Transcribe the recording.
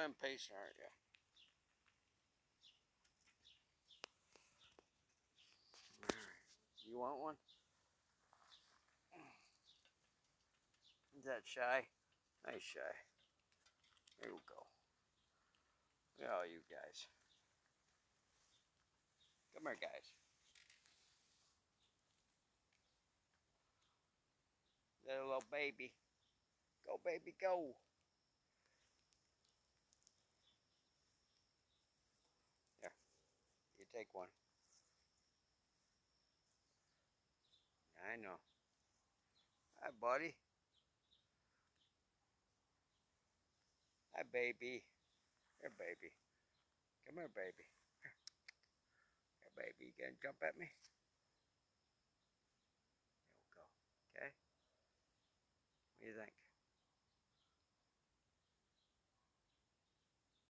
impatient, aren't you? Alright. You want one? Is that Shy? Nice Shy. There we go. Look at all you guys. Come here, guys. That little baby. Go, baby, go. There. You take one. I know. Hi, buddy. Hi, baby. Here, baby. Come here, baby. Here, baby. You gonna jump at me? There we go. Okay? What do you think?